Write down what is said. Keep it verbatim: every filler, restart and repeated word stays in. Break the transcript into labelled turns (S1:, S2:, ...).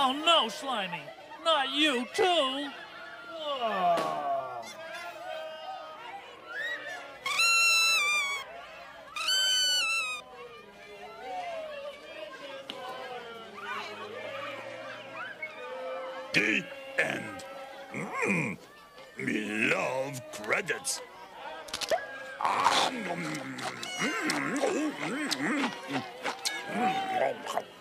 S1: Oh no, Slimy! Not you too! Oh.
S2: The end. Mmm. Me love credits. Ah, mm, mm, mm, mm, mm, mm.